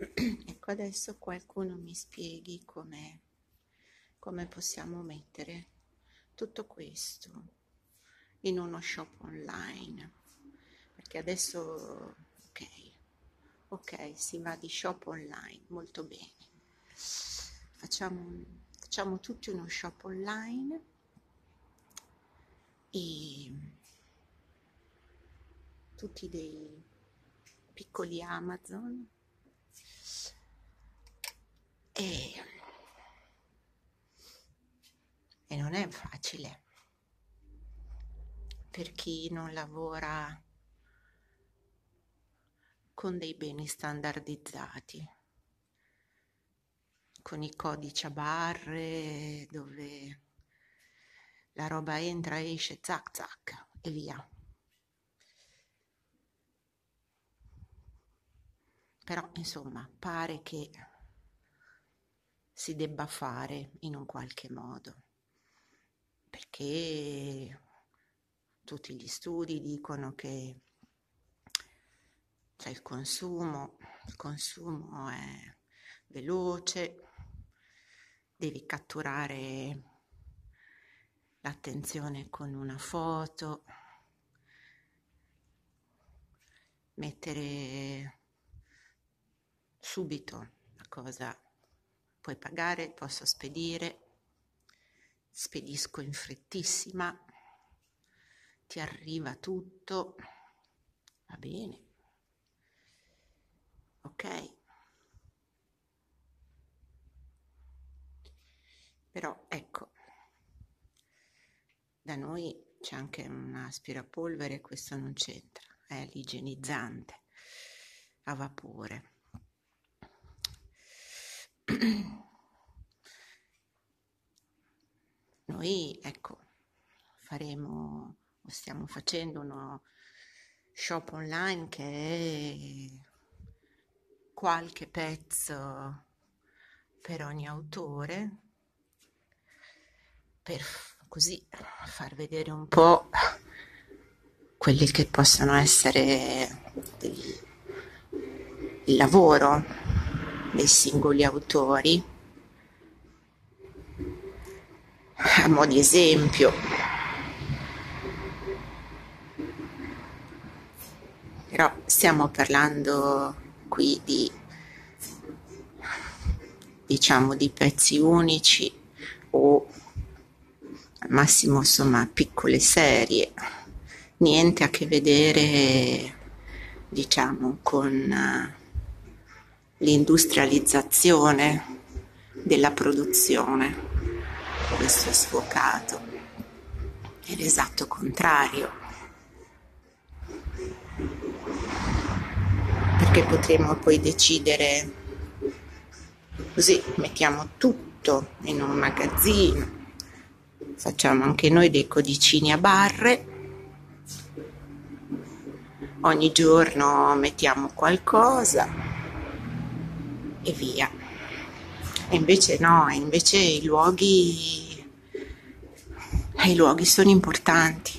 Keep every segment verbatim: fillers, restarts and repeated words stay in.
Ecco, adesso qualcuno mi spieghi come, come possiamo mettere tutto questo in uno shop online. Perché adesso, ok, ok, si va di shop online, molto bene. Facciamo, facciamo tutti uno shop online e tutti dei piccoli Amazon e, e non è facile per chi non lavora con dei beni standardizzati, con i codici a barre dove la roba entra, esce, zac zac e via. Però insomma pare che si debba fare in un qualche modo, perché tutti gli studi dicono che c'è il consumo, il consumo è veloce, devi catturare l'attenzione con una foto, mettere subito la cosa, puoi pagare, posso spedire, spedisco in frettissima, ti arriva tutto, va bene, ok. Però ecco, da noi c'è anche un aspirapolvere, questo non c'entra, è l'igienizzante a vapore. Noi, ecco, faremo, o stiamo facendo uno shop online che è qualche pezzo per ogni autore, per così far vedere un po' quelli che possono essere il, il lavoro dei singoli autori, a mo' di esempio. Però stiamo parlando qui di, diciamo, di pezzi unici o al massimo insomma piccole serie, niente a che vedere diciamo con l'industrializzazione della produzione. Questo è sfocato, è l'esatto contrario, perché potremmo poi decidere così, mettiamo tutto in un magazzino, facciamo anche noi dei codicini a barre, ogni giorno mettiamo qualcosa e via. E invece no, invece i luoghi, i luoghi sono importanti.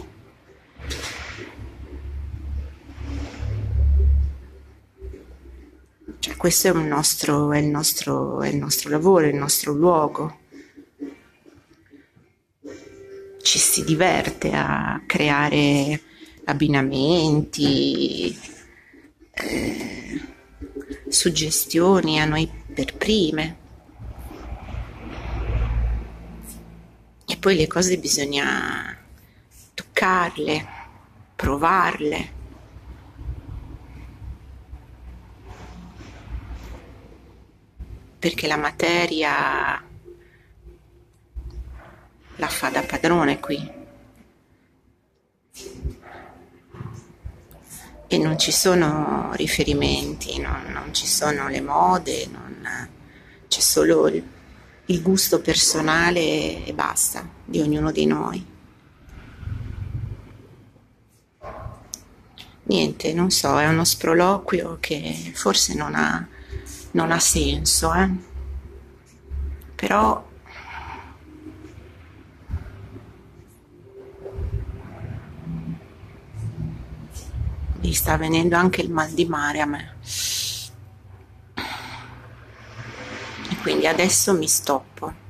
Cioè, questo è un nostro, è il nostro, è il nostro lavoro, è il nostro luogo. Ci si diverte a creare abbinamenti, eh, suggestioni a noi per prime. E poi le cose bisogna toccarle, provarle. Perché la materia la fa da padrone qui. E non ci sono riferimenti, non, non ci sono le mode, non, c'è solo il, il gusto personale e basta di ognuno di noi. Niente, non so, è uno sproloquio che forse non ha, non ha senso, eh? Però mi sta venendo anche il mal di mare a me. E quindi adesso mi stoppo.